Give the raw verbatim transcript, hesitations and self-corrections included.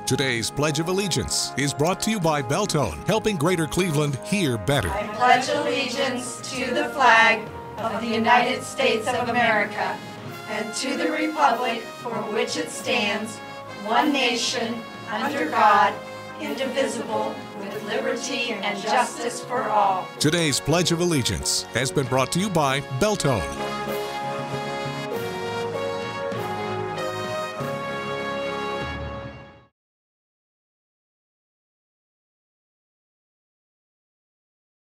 Today's Pledge of Allegiance is brought to you by Beltone, helping Greater Cleveland hear better. I pledge allegiance to the flag of the United States of America and to the republic for which it stands, one nation, under God, indivisible, with liberty and justice for all. Today's Pledge of Allegiance has been brought to you by Beltone.